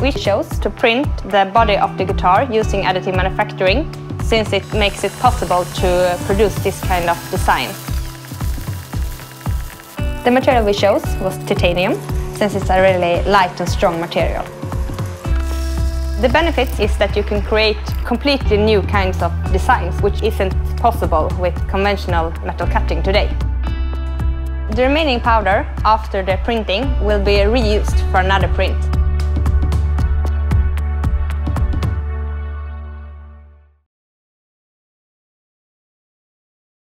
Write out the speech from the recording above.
We chose to print the body of the guitar using additive manufacturing, since it makes it possible to produce this kind of design. The material we chose was titanium, since it's a really light and strong material. The benefit is that you can create completely new kinds of designs, which isn't possible with conventional metal cutting today. The remaining powder after the printing will be reused for another print.